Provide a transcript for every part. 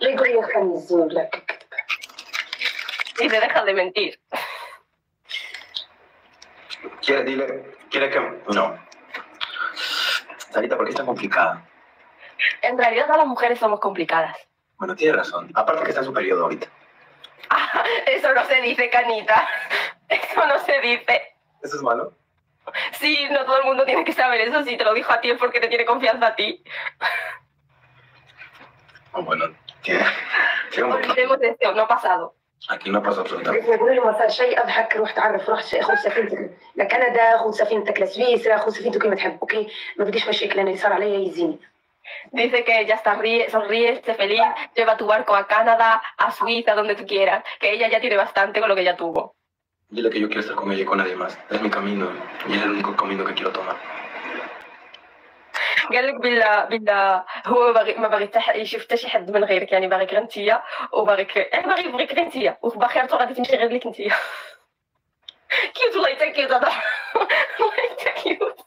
يقول لي خليني الزين ولا كذب. Y se deja de mentir. ¿Quiere que...? No. Sarita, ¿por qué es tan complicada? En realidad todas las mujeres somos complicadas. Bueno, tiene razón. Aparte que está en su periodo ahorita. Ah, eso no se dice, Canita. Eso no se dice. ¿Eso es malo? Sí, no todo el mundo tiene que saber eso. Si te lo dijo a ti es porque te tiene confianza a ti. Oh, bueno, tiene un montón. Olvidemos esto, no pasado. Aquí no pasa absolutamente. يقول له ما صار شيء اضحك روح تعرف روح خذ سفينتك لكندا خذ سفينتك لسويسرا خذ سفينتك كما تحب اوكي ما بديش مشاكل انا اللي صار عليا يزيني. Dice que ella está sonríe, esté feliz, lleva tu barco a Canadá, a Suiza, donde tú quieras, que ella ya tiene bastante con lo que ella tuvo. Dile que yo quiero estar con ella y con nadie más. Es mi camino y es el único camino que quiero tomar. قال لك بلا هو ما باغي يشوف حتى شي حد من غيرك يعني باغيك غير انتيا وباغيك يعني باغي يبغيك غير انتيا وباخيرته غادي تمشي غير ليك انتيا. كيوت والله حتى كيوت هذا والله حتى كيوت.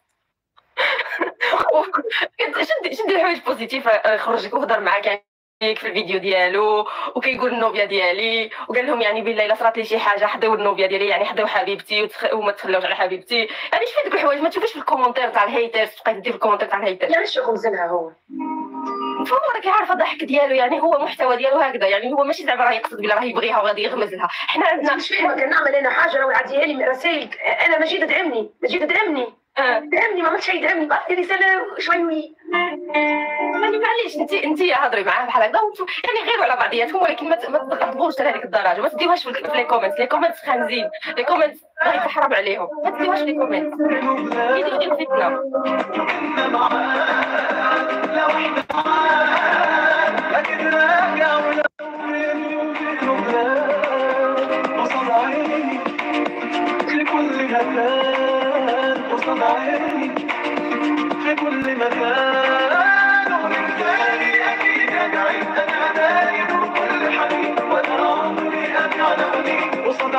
شد الحوايج بوزيتيف يخرجك وهضر معاك يعني في الفيديو ديالو وكيقول النوبيا ديالي وقال لهم يعني بالله الا صرات لي شي حاجه حضيو النوبيا ديالي يعني حضيو حبيبتي وما تخلوش على حبيبتي يعني شوف هذوك الحوايج ما تشوفش في الكومونتير تاع الهيترز تبقى تدير في الكومونتير تاع الهيترز يعني شو خمسينها هو فهو راكي عارفه الضحك ديالو يعني هو المحتوى ديالو هكذا يعني هو ماشي زعما راه يقصد بلا راه يبغيها وغادي يغمز لها حنا عندنا مش فاهمه كان نعمل انا حاجه راه عاديه لي رسائل انا مجيد ادعمني دعمني ما عملت شيء دعمني بعث لي رساله شوي يعني معليش انت هضري معاه بحال هكذا يعني غيروا على بعضياتكم ولكن ما تغضبوش لهذيك الدرجه ما تديوهاش في لي كومنتس خانزين لي كومنتس باغي تحرم عليهم ما تديوهاش في لي كومنتس يديروا غير فتنه في كل مكان ومن ثاني أكيد أدعي أنا دايم وكل حبيب وأنا عمري أن يعلمني قصاد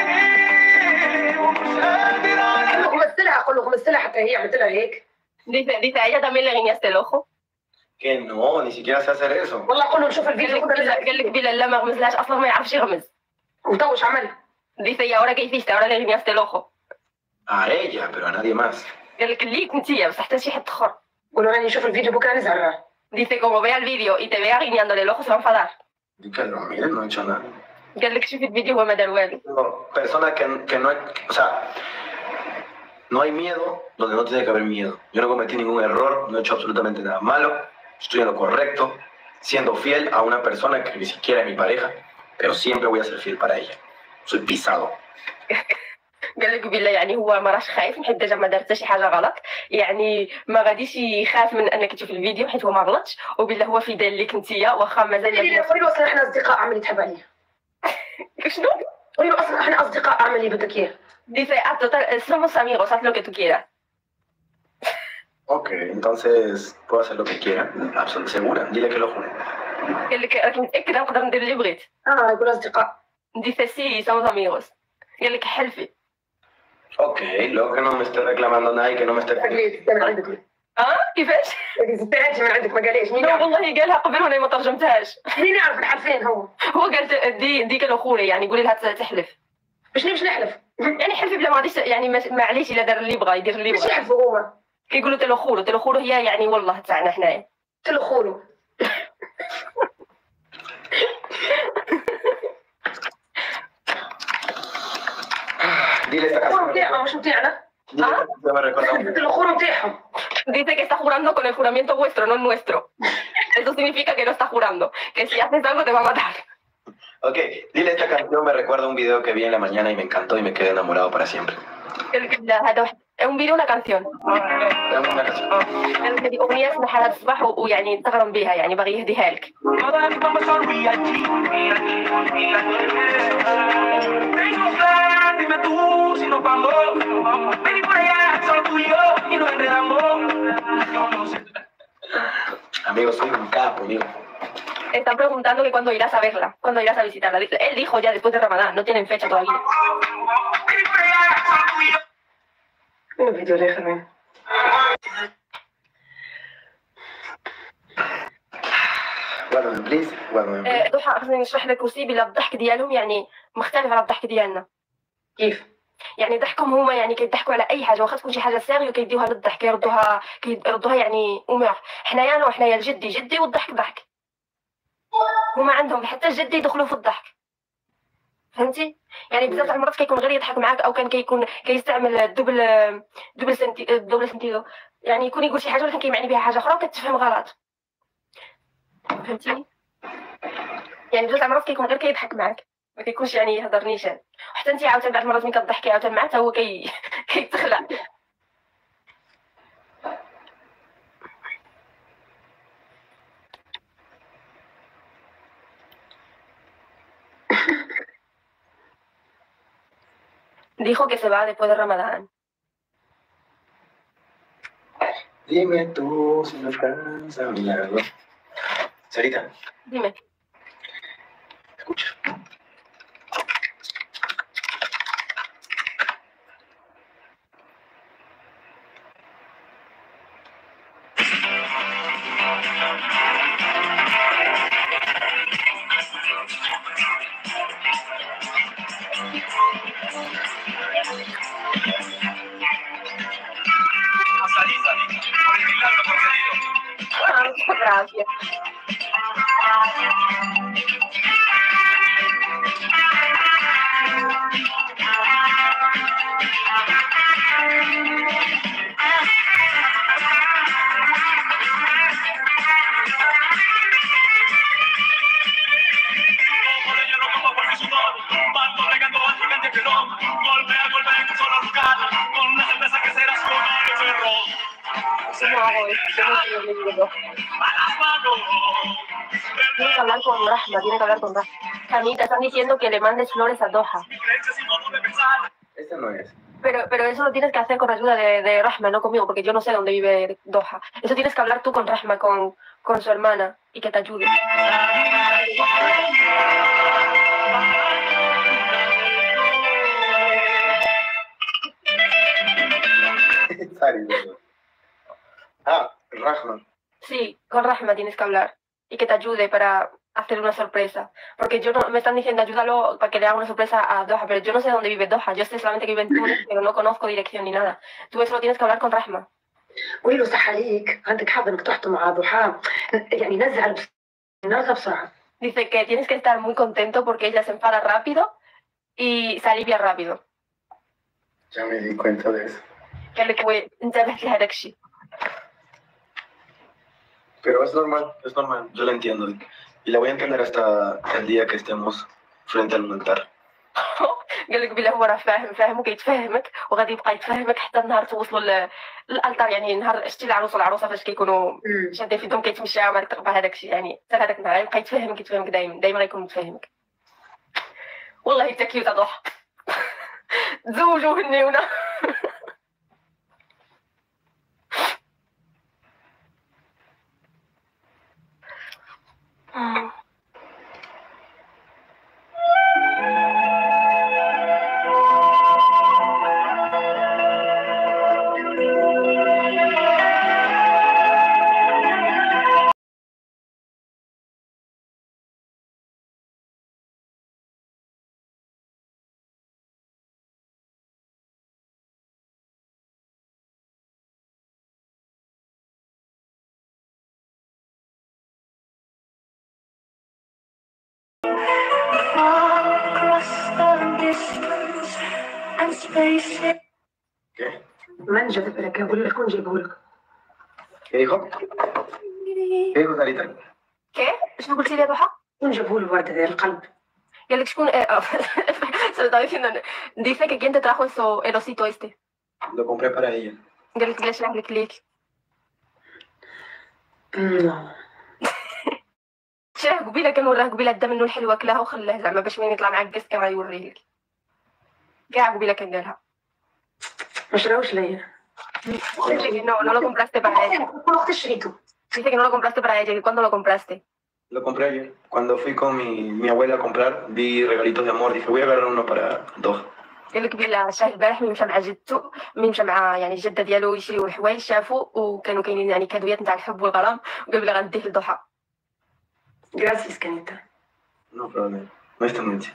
عيني ومش قادر على أقول له غمستلها حتى هي عملت لها هيك. Dice a ella también le guiñaste el ojo. Que no, ni siquiera sé hacer eso. والله قول له نشوف الفيديو قال لك بلال لا ما غمزلهاش أصلا ما يعرفش يغمز. وطوش عمل. Dice y ahora qué hiciste ahora le guiñaste el ojo. A ella, pero a nadie más. قال لك ليك انتيا بس حتى شي حد اخر. قول له راني نشوف الفيديو بكره نزعل. Dice como vea el vídeo y te vea guiñándole el ojo se va a enfadar. Que no, miren, no he hecho nada. قال لك شوفي الفيديو هو ما دار والو. Persona que no, o sea, no hay miedo donde no tiene que haber miedo. Yo no cometí ningún error, no he hecho absolutamente nada malo, estoy en lo correcto, siendo fiel a una persona que ni siquiera es mi pareja, pero siempre voy a ser fiel para ella. Soy pisado. قال لك بالله يعني هو ما راش خايف حيت ديجا ما دار حتى شي حاجه غلط يعني ما غاديش يخاف من انك تشوف الفيديو حيت هو ما غلطش وبالله هو فيدال ليك نتيا واخا مازال قولي له اصلا احنا اصدقاء عملي تحب عليه شنو قولي له اصلا احنا اصدقاء عملي بدك اياه Dice, somos amigos, haz lo que tú quieras. Ok, entonces puedo hacer lo que quiera, absolutamente segura, dile que lo juro. قال لك راك متاكد نقدر ندير اللي بغيت يقول اصدقاء. Dice sí, somos amigos. قال لك حلفي. Ok, luego que no me esté reclamando nada y que no me esté... كيفاش؟ استنتي من عندك ما قاليش مين لا والله قالها قبل وانا ما ترجمتهاش. مين يعرف الحال فين هو قال ديك الاخوره يعني قولي لها تحلف. باش نحلف؟ يعني حلفي بلا ما غاديش يعني معليش الا دار اللي بغا يدير اللي بغا. باش يحلفوا هما؟ كيقولوا تلوخولو هي يعني والله تاعنا حنايا. تلوخولو. Dile esta canción. مش متاعنا. الخورو نتاعهم. Dice que está jurando con el juramento vuestro, no el nuestro. Eso significa que no está jurando. Que si haces algo te va a matar. Ok, dile esta canción me recuerda un video que vi en la mañana y me encantó y me quedé enamorado para siempre. Es un video una canción. Una canción. أغنية اسمها حالة الصباح ويعني تغرم بها يعني باغي يهديها لك. Amigo, soy un capo, amigo. Están preguntando que cuándo irás a verla, cuándo irás a visitarla. Él dijo ya después de Ramadán, no tienen fecha todavía. الفيديو الاخر Guárdame, please. Guárdame, please. ضحى خليني نشرح لك وسي بلا الضحك ديالهم يعني مختلف على الضحك ديالنا. كيف؟ يعني ضحكهم هما يعني كيضحكوا على اي حاجه واخا تكون شي حاجه سيريو كيديوها للضحك كيردوها يعني ومرح. حنايا جدي والضحك ضحك. هما عندهم حتى الجدي يدخلوا في الضحك. فهمتي؟ يعني بزاف المرات كيكون غير يضحك معاك او كان كيكون كيستعمل دوبل سنتيدو يعني يكون يقول شي حاجه ولكن كيمعني بها حاجه اخرى وكتفهم غلط. فهمتي؟ يعني بزاف المرات كيكون غير كيضحك معاك ما كيكونش يعني يهضر نيشان. وحتى انت عاوتاني بعض المرات ملي كضحكي عاوتاني معاه حتى هو كيتخلع. Dijo que se va después de Ramadán. Dime tú si no estás a mi lado. Sarita, Dime. escucha. Sarita, por el milagro concedido. Muchas gracias. Como leyendo como por mi sudor, bando regando al gigante pelón. Golpea en un solo lugar, con una cerveza que será su horario ferro. ¿Cómo hago esto? No sé, le digo. A las manos. Tiene que hablar con Rahma. Camita, están diciendo que le mandes flores a Doha. Mi creencia sin modo de pensar. Esta no es. Pero eso lo tienes que hacer con ayuda de Rahma, no conmigo, porque yo no sé dónde vive Doha. Eso tienes que hablar tú con Rahma, con su hermana, y que te ayude. Sarita. Ah, Rahman. Sí, con Rahma tienes que hablar y que te ayude para hacer una sorpresa. Porque yo no, me están diciendo ayúdalo para que le haga una sorpresa a Doha, pero yo no sé dónde vive Doha. Yo sé solamente que vive en Túnez, pero no conozco dirección ni nada. Tú eso lo tienes que hablar con Rahma. قولي له صح عليك عندك حظ انك تحطم مع ضحى يعني نرجع بسرعه. Dice que tienes que estar muy contento porque ella se enfada rápido y se alivia rápido. Ya me di cuenta de eso. قال لك وي انتبه لهذاك الشيء. Pero es normal, yo la entiendo. Y la voy a entender hasta el día que estemos frente al altar. قال لك بلا هو راه فاهم وكيتفاهمك وغادي يبقى يتفاهمك حتى النهار توصلوا للالتار. يعني نهار شتي العروس والعروسه فاش كيكونوا شادين في يدهم كيتمشاو مع هذاك الشيء يعني حتى هذاك النهار يبقى يتفاهمك دائما غيكون متفاهمك. والله حتى كيوت ضحى. تزوجوا هنيونا. ¿Qué? من جاب لك؟ اقول لك شكون جايبه لك؟ ¿Qué dijo? ¿Qué dijo Sarita? ¿Qué? شنو قلتي لي يا ضحى؟ شكون جابه له الورده ديال القلب؟ قال لك شكون se lo estaba diciendo. Dice que quién te trajo eso, el osito este. Lo compré para ella. قال لك ليش لك ليك. شراه قبيله كان وراه قبيله دا منه الحلوه كلاها وخلاه زعما باش وين يطلع معاك كاع يوريه لك. كاع قبيله كان دارها. ما شراوش ليا. Dice que no lo compraste para ella. كل وقت شريته. Dice que no lo compraste para ella. ¿Cuándo lo compraste? Lo compré ayer. Cuando fui con mi abuela a comprar, vi regalitos de amor. Dije, voy a agarrar uno para Doha. قال لك بلا شاف البارح ملي مشى مع جدته ملي مشى مع يعني الجده ديالو يشريو الحوايج شافوا وكانوا كاينين يعني كادويات نتاع الحب والغرام وقال بلا غنديه لضحى. Gracias, Canita. No problema. No esta noche.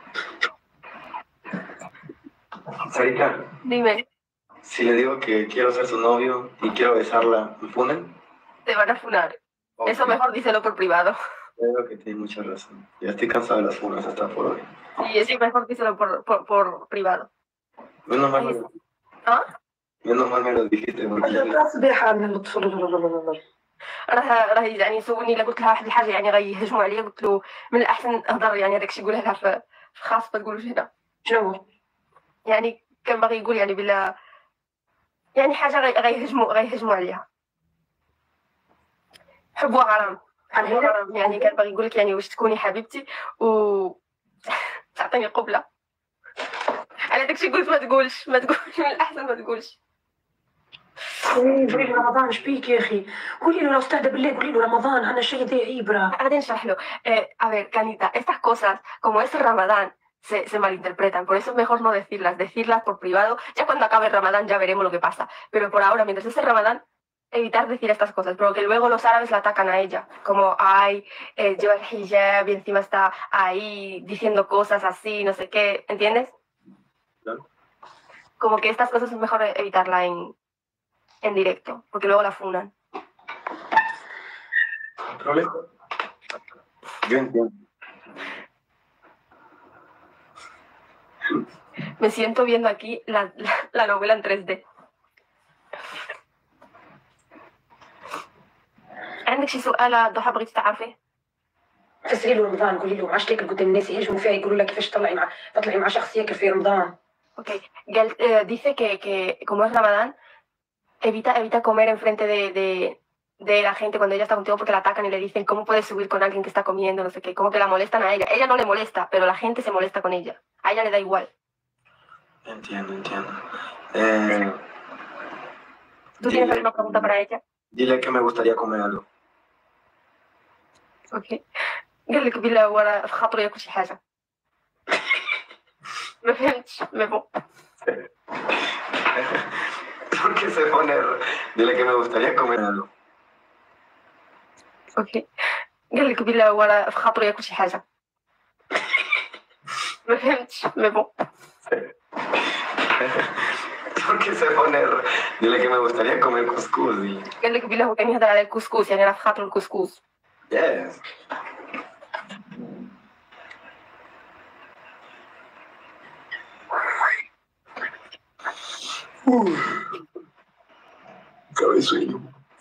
Sarita, Dime, si le digo que quiero ser su novio y quiero besarla, ¿me funen? te van a funar. Eso mejor díselo por privado. Creo que tiene mucha razón. Ya estoy cansado de las funas hasta por hoy. Sí, eso mejor díselo por privado. Menos mal, ¿Ah? menos mal me lo dijiste porque صباح عندنا الطفل. راه يعني سولني الا قلت لها واحد الحاجه يعني غيهجموا عليا، قلت له من الاحسن اهضر يعني هذاك الشيء يقولها لها في خاص، ما تقولوش هنا. شنو هو؟ يعني كان باغي يقول يعني بلا يعني حاجه غيهجموا عليها. حب وغرام. حب وغرام يعني كان باغي يقول لك يعني واش تكوني حبيبتي و تعطيني قبله. على داكشي قلت ما تقولش من الاحسن ما تقولش. قولي له رمضان اش بيك يا اخي؟ قولي له لو استهدى بالله، قولي له رمضان انا شيء ذي عبره. غادي نشرح له. A ver, Canita, estas cosas, como es el Ramadán, se malinterpretan. Por eso es mejor no decirlas por privado. Ya cuando acabe el Ramadán ya veremos lo que pasa. Pero por ahora, mientras es el Ramadán, evitar decir estas cosas. Porque luego los árabes la atacan a ella. Como, ay, lleva el hijab y encima está ahí diciendo cosas así, no sé qué. ¿Entiendes? Claro. Como que estas cosas es mejor evitarla en directo. Porque luego la funan. ¿Problema? Yo entiendo. Me siento viendo aquí la novela en 3D. عندك شي سؤال ضحى بغيتي تعرفيه؟ فسري له رمضان، قولي له معاش تاكل قدام الناس يهجموا فيها يقولوا لها كيفاش تطلعي مع شخص ياكل في رمضان. Ok, dice que como es Ramadán, evita comer enfrente de la gente cuando ella está contigo porque la atacan y le dicen cómo puedes subir con alguien que está comiendo, no sé qué, como que la molestan a ella. Ella no le molesta, pero la gente se molesta con ella. A ella le da igual. Entiendo. ¿Tú tienes alguna pregunta para ella? Dile que me gustaría comer algo. Ok. قال لك بلا ورا في خاطرو ياكل شي حاجة. ما فهمتش مي بون. ¿Por qué se pone? Dile que me gustaría comer algo. اوكي. قال لك بلا ورا في خاطرو ياكل شي حاجة. ما فهمتش مي بون. ¿Por qué se pone? Dile que me gustaría comer couscous. قال لك بلا هو كان يهضر على الكسكس يعني راه في خاطرو الكسكس. Yes. Cabe sueño.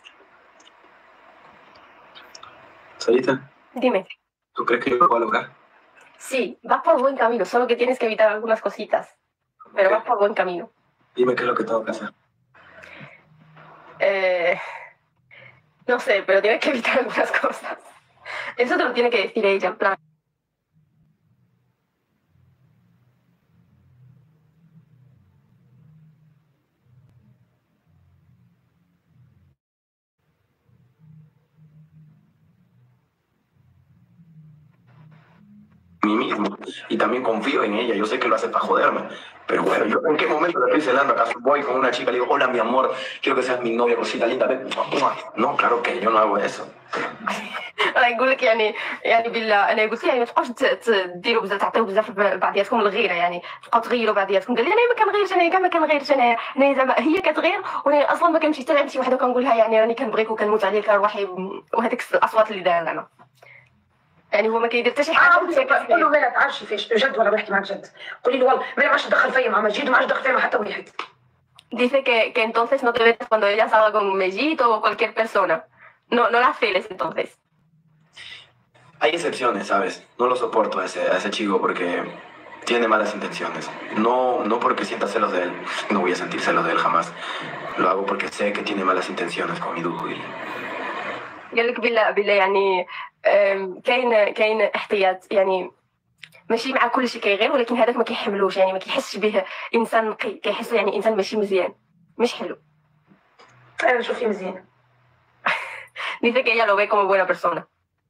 Sarita, Dime. ¿tú crees que yo lo puedo lograr? Sí, vas por buen camino, solo que tienes que evitar algunas cositas. Pero vas por buen camino. Dime qué es lo que tengo que hacer. No sé, pero tienes que evitar algunas cosas. Eso te lo tiene que decir ella, en plan. Mí mismo. Y también confío en ella. Yo sé que lo hace para joderme. Pero bueno, ¿yo en qué momento le estoy celando? ¿Acaso voy con una chica y le digo, hola, mi amor, quiero que seas mi novia, cosita linda, ven? No, claro que yo no hago eso. انا نقول لك يعني بالله انا قلت يعني ما تبقاوش ديروا بزاف تعطيو بزاف بعضياتكم الغيره يعني تبقاو تغيروا بعضياتكم. قال لي انا ما كنغيرش، انا كاع ما كنغيرش، انا زعما هي كتغير وانا اصلا ما كنمشي حتى لعند شي وحده وكنقول لها يعني راني كنبغيك وكنموت عليك روحي، وهذيك الاصوات اللي داير زعما يعني هو ما كيدير حتى شي حاجه. قول له ما تعرفش فيش بجد ولا بحكي معك جد. قولي له والله ما عادش تدخل فيا مع مجيد وما عادش تدخل فيا مع حتى واحد. Dice que entonces no te metas cuando ella salga con Mellito o cualquier persona. No la celes entonces. Hay excepciones, ¿sabes? No lo soporto a ese chico porque tiene malas intenciones. No porque sienta celos de él. No voy a sentir celos de él jamás. Lo hago porque sé que tiene malas intenciones con mi dúo. قال لك بالله يعني كاين احتياط يعني ماشي مع كل شيء كيغير، ولكن هذاك ما كيحملوش يعني ما كيحسش به انسان نقي، كيحس يعني انسان ماشي مزيان مش حلو. انا نشوف فيه مزيان. Dice que ella lo ve como buena persona.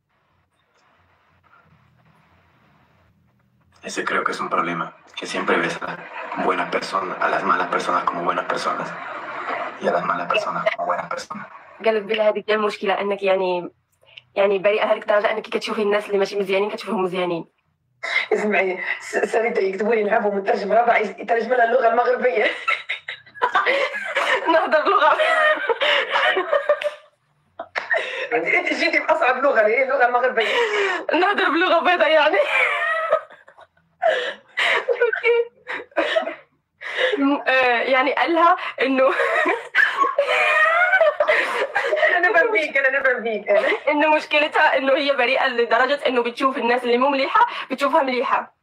Ese creo que es un problema, que siempre ves a las buenas personas, a las malas personas como buenas personas y a las malas personas como buenas personas. قال لك بالله هذيك هي المشكله، انك يعني يعني بريئه لهذيك الدرجه انك كتشوفي الناس اللي ماشي مزيانين كتشوفيهم مزيانين. اسمعي ساريتا يكتبوا لي نلعبوا مترجم رابع يترجم لنا اللغه المغربيه. نهضر لغه. انت جيتي باصعب لغه اللي هي اللغه المغربيه. نهضر بلغه بيضاء يعني. يعني قال لها انه انا نفهم بيك انه مشكلتها انه هي بريئه لدرجه انه بتشوف الناس اللي مو مليحه بتشوفها مليحه.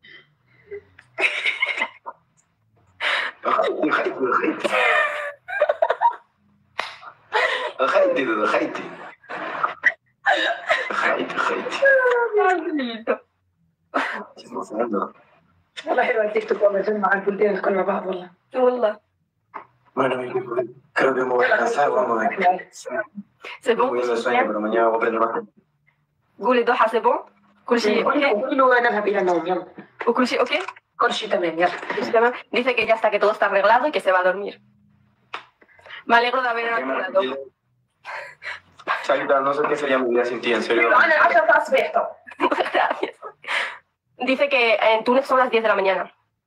خيتي والله حلوه التيك توك والله جمع البلدان الكل مع بعض والله. والله. Bueno, creo que me voy a cansar, vamos a ver. C'est bon. Muy bien el sueño, pero mañana voy a aprender más. قولي ضحى سي بون. كل شيء اوكي. قولوا نذهب الى النوم يلا. وكل شيء اوكي. كل شيء تمام يلا. تمام. Dice que ya está, que todo está arreglado y que se va a dormir. Me alegro de haber arreglado. Sarita, no sé qué sería mi vida sin ti, en serio. انا 10 الصباح تو. Gracias. Dice que en Túnez son las 10 de la mañana.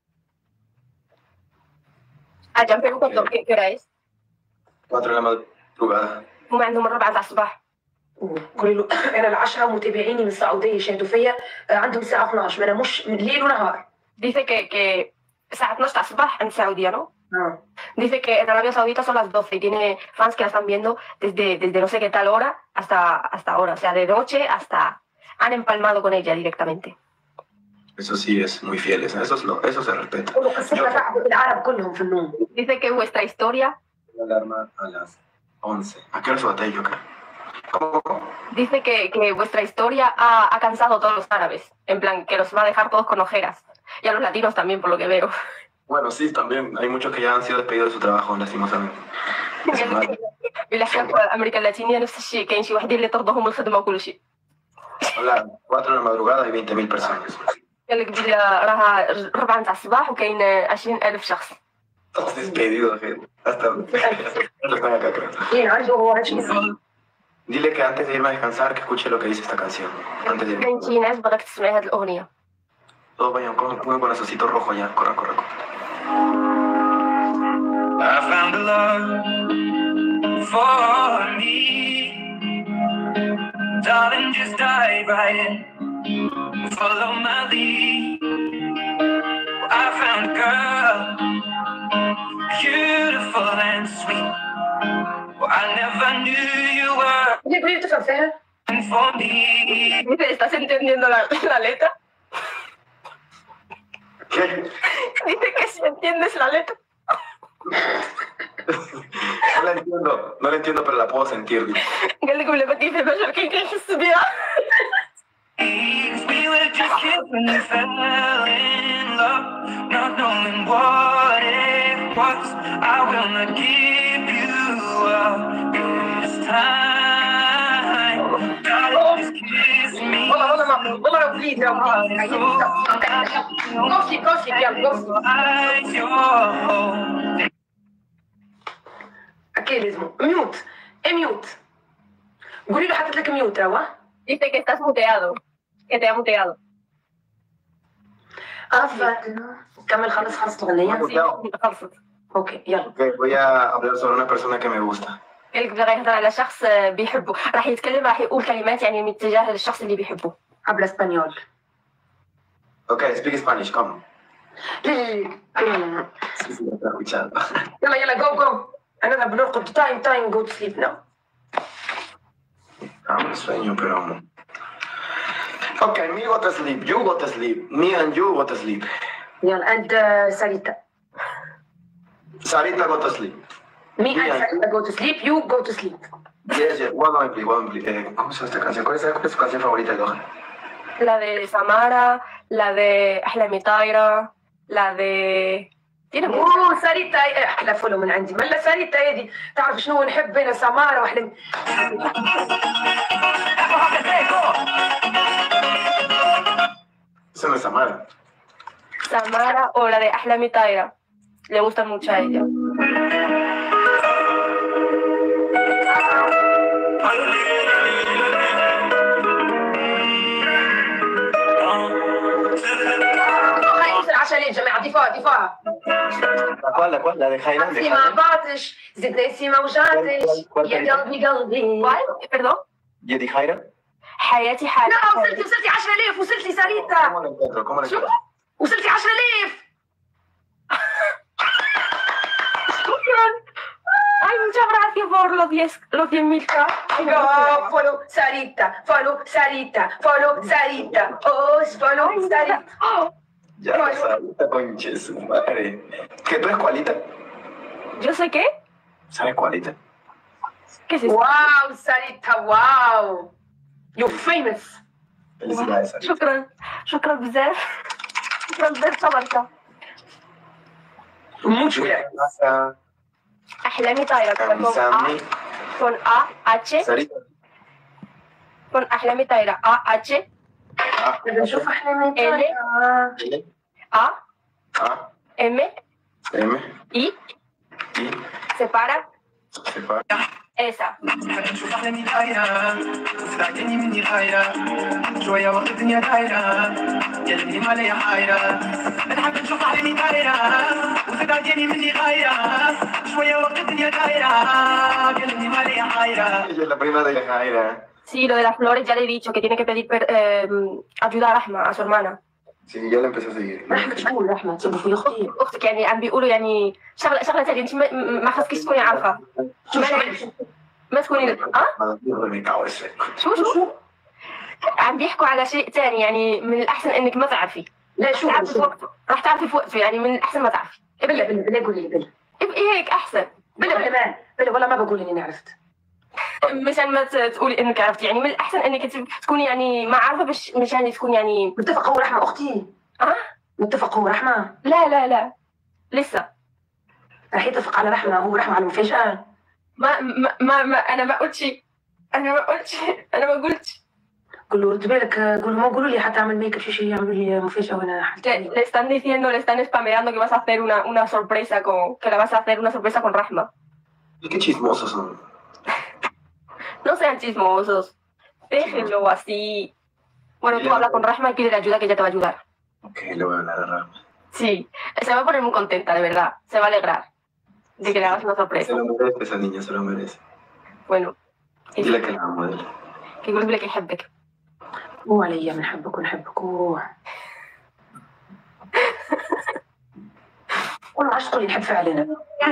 Allá en Perú, ¿qué hora es? 4 de la madrugada. هم عندهم 4 تاع الصباح. قولي له انا العشرة متابعيني من السعوديه يشاهدوا فيا عندهم الساعه 12 ما ناموش من ليل ونهار. Dice que الساعة 12 تاع الصباح en Saudí, ¿no? اه Dice que en Arabia Saudita son las 12 y tiene fans que la están viendo desde no sé qué tal hora hasta ahora. O sea, de noche hasta... Han empalmado con ella directamente. Eso sí es muy fieles, eso se respeta. قولوا قصتنا تعبوا العرب كلهم في النوم. Dice que vuestra historia... La alarma a las 11. ¿A qué hora se batalla yo acá? ¿Cómo? Dice que vuestra historia ha cansado a todos los árabes. En plan, que los va a dejar todos con ojeras. Y a los latinos también, por lo que veo. Bueno, sí, también. Hay muchos que ya han sido despedidos de su trabajo, lastimosamente. بالأحيان في أمريكا اللاتينية نفس الشيء. كاين شي وحدين اللي طردوهم الخدمة وكل شيء. Hola, 4 de la madrugada y 20.000 personas. قال لك بلي راها 4 تاع الصباح وكاين 20,000 شخص. Todos despedidos, gente. Hasta están acá, creo. ايه عنده هو عشان Dile que antes de irme a descansar, que escuche lo que dice esta canción. Antes de irme. كاين شي ناس بغاك تسمعي هاد الأغنية. Todos vayan, pongan con el solcito rojo ya. Corran, corran, corran. I found a love for me. Darling, just dive right in. Follow my lead. I found a girl, beautiful and sweet. Well, I never knew you were ليه تفهم فيها؟ for me. Dice, ¿estás entendiendo la letra? ¿Qué? Dice que si entiendes la letra. No la entiendo, pero la puedo sentir. قال لك ولا بدي في بشر كي كيحس بيها. We were just kids when we fell in love, not knowing what it was. I will not give you up this time. Darling, just kiss me. والله بليز كوفي يلا Eyes, your اكيد لازم ميوت ميوت قولي له حطيت لك ميوت روا. Dice que estás muteado. Que te ha muteado. كمل خلص الأغنية. خلصت. اوكي يلا. Ok, voy a hablar sobre una persona que me gusta. قال لك بغا يهضر على شخص بيحبه. راح يتكلم راح يقول كلمات يعني متجهة للشخص اللي بيحبه. habla اسبانيول. Ok, speak Spanish, come. يلا Sí, sí, me está escuchando. جو انا نذهب نرقد تايم جو تو سليب ناو. Sueño, pero... Ok, me go to sleep, you go to sleep, me and you go to sleep. يلا and ساريتا. Sarita go to sleep. Me and Sarita go to sleep, you go to sleep. Yes, yes, one moment, please. ¿Cómo se llama esta canción? ¿Cuál es su canción favorita de Doha? La de Samara, la de أحلامي طايرة, la de... tiene muchas. اوه ساريتا احلى فولو من عندي. ملا ساريتا هذه تعرف شنو نحب بين سمارة واحلام. Esa no es Samara. Samara o la de أحلامي طايرة. Le gusta mucho a ella. دفاع. La cual, la de Jaira, de عطي مع Jaira. بعضش زدنا اسمي ما وجعتش ¿Cuál يا Jaira? قلبي. ¿Cuál? Perdón. ¿Y de Jaira? حياتي حالي. لا وصلتي 10,000 وصلتي ساريتا. ¿Cómo la encuentro? ¿Cómo la encuentro? وصلتي 10,000. شكرا. Ay, muchas gracias por los 10.000K. Ay, Oh, follow Sarita, follow Sarita, follow Sarita. Oh, follow Sarita. Ya lo sabes, conche su madre. ¿Qué tú eres cualita? ¿Yo sé qué? ¿Sabes cualita? ¿Qué es eso? Wow, Sarita, wow. You're famous. Felicidades, Sarita. شكرا. شكرا بزاف. شكرا بزاف صبرت. Mucho. أحلامي طايرة Kamsami. con A, H, Sarita. con أحلامي طايرة A, H, بدنا نشوف احنا مين L, L, A, A, M, M, I, I, separa, separa. esa. نشوف أحلامي دايرة وتعجبني مني غايرة شوية وقت الدنيا دايرة قلبي ما ليا حايرة نحب نشوف أحلامي دايرة وتعجبني مني غايرة شوية وقت الدنيا دايرة قلبي ما ليا حايرة. Ella es la prima de Jaira. Sí, lo de las flores ya le he dicho que tiene que pedir ayuda a Rahma, a su hermana. Sí, ya la empecé a seguir. رحمة شكون رحمة تبو في اختي. أختك يعني عم بيقولوا يعني شغلة تانية أنت ما خصكيش تكوني عارفة. ما تكوني Me cago ese. شو عم بيحكوا على شيء تاني يعني من الأحسن إنك ما تعرفي. لا شو تعرفي في وقته راح تعرفي في وقته يعني من الأحسن ما تعرفي. بلا قولي بلا. ابقي هيك أحسن. بلا والله ما بقول اني عرفت. مشان ما تقولي انك عرفتي يعني من الاحسن انك تكوني يعني ما عارفه باش مشان تكون يعني متفق هو رحمة اختي. متفق هو رحمة. لا لسه راح يتفق على رحمة هو رحمة على المفاجأة. ما انا ما قلت شيء انا ما قلت قول له رد بالك قول له ما قولوا لي حتى اعمل ميك اب شيء يعملوا لي مفاجأة وانا حتى. le están diciendo le están spameando que vas a hacer una sorpresa con que la vas a hacer una sorpresa con Rahma. Qué chismosos son. No sean chismosos, déjenlo así. Bueno, tú habla con Rahma y pide ayuda que ella te va a ayudar. Ok, le voy a hablar a Rama. Sí, se va a poner muy contenta, de verdad. Se va a alegrar de que le hagas una sorpresa. Se lo merece esa niña, se lo merece. Bueno, Dile que la amo a él. que يقول لك يحبك. مو عليا بنحبك ونحبك وروح. والله عشت تقولي نحب فعلا.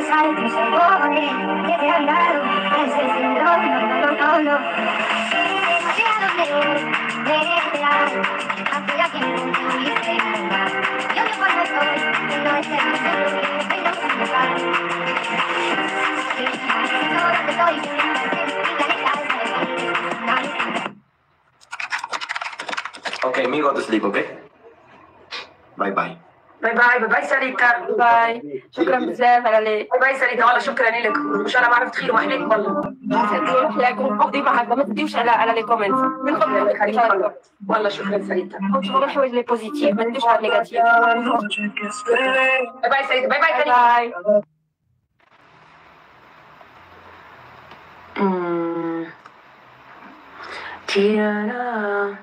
Ok, me go to sleep, ok? Bye bye. باي باي باي باي ساريتا. باي شكرا بزاف على باي باي ساريتا والله شكرا لك وان شاء الله ما عرفت خير ومحليك والله. لك وقضي معك ما تديوش على لي كومنت من فضلك والله شكرا ساريتا. وتشوفوا الحوايج لي بوزيتيف ما تديوش على النيجاتيف. باي باي ساريتا باي باي ساريتا. باي تيانا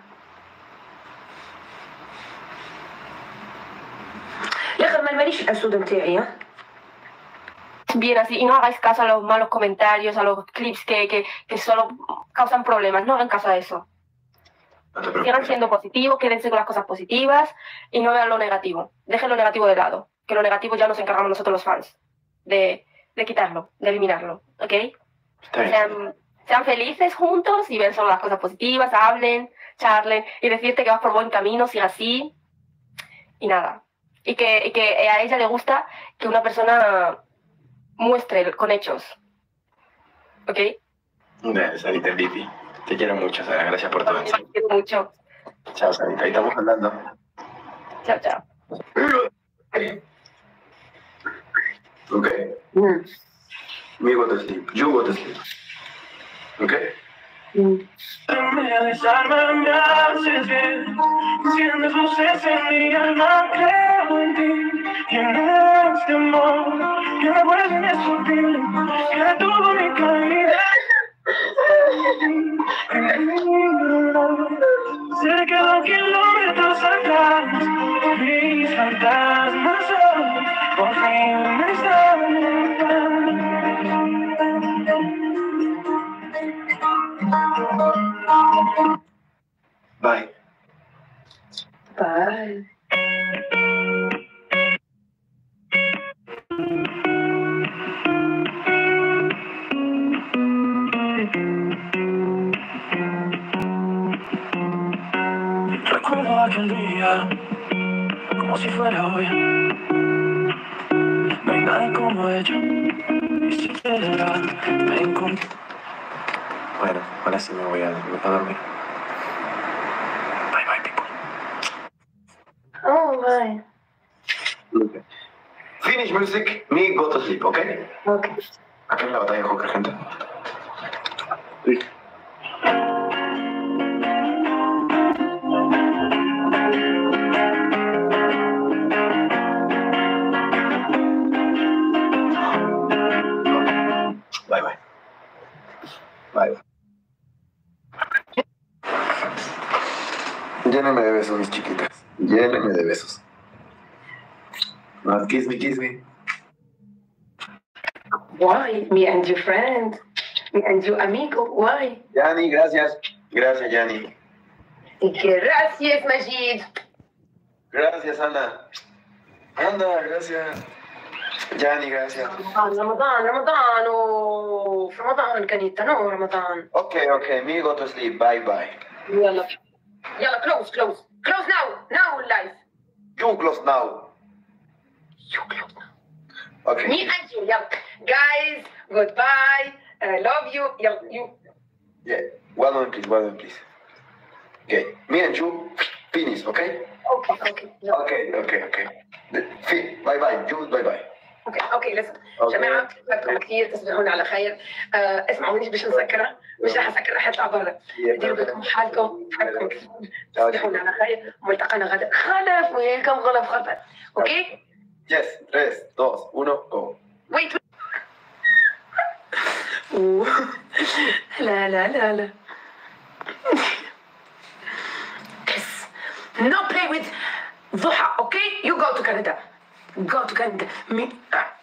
يا ما ماليش الاسود نتاعي. Bien así, y no hagáis caso a los malos comentarios, a los clips que solo causan problemas, no hagan caso a eso. No te Sigan preocupes. siendo positivos, quédense con las cosas positivas y no vean lo negativo. Dejen lo negativo de lado, que lo negativo ya nos encargamos nosotros los fans de quitarlo, de eliminarlo, ¿ok? Está bien. Sean felices juntos y ven solo las cosas positivas, hablen, charlen y decirte que vas por buen camino, siga así y nada. Y que a ella le gusta que una persona muestre con hechos, ¿ok? Sarita, Vivi. Te quiero mucho, Sara. Gracias por todo. Te quiero mucho. Chao, Sarita. Ahí estamos hablando. Chao, chao. Okay. Me go to sleep. You go to sleep. Okay? Realizarme me haces bien, sientes luces en mi alma, creo en ti, y en este amor, que me vuelve sutil, que detuvo mi caída. Se quedó kilómetros atrás, mis fantasmas. باي. باي. Recuerdo aquel día como si fuera hoy. No hay nada como ella. Y siquiera me encontré. Bueno, ahora sí me voy a dormir. Bye bye, people. Oh, باي. Okay. Finish music, me go to sleep, okay? اوكي. Acá en la batalla de Joker, gente. Bye bye. Bye bye. Llénenme de besos, mis chiquitas. Llénenme de besos. Más kiss me, kiss me. Why? Me and your friend. Me and your amigo. Why? Yani, gracias. Gracias, Yani. Gracias, Majid. Gracias, Ana. Ana, gracias. Yani, gracias. رمضان رمضان في رمضان كانت رمضان. Okay, me go to sleep. Bye bye. يلا close now live. You close now. You close now. Okay. Me and you. يلا guys goodbye. I love you. يلا you. Yeah. One moment, please. Okay. Me and you finish, okay? Okay. Bye bye. You bye bye. اوكي لسه جماعه بحبكم كثير، تصبحون على خير. اسمعونيش باش نسكرها، مش راح اسكر، راح يطلع برا. ديروا بالكم حالكم، بحبكم كثير، تصبحون على خير. وملتقانا غدا. خلف ويلكم خلف. اوكي؟ Yes. 3, 2, 1, go. Wait. لا. Kiss. No play with ضحى. Okay? You go to Canada. Me.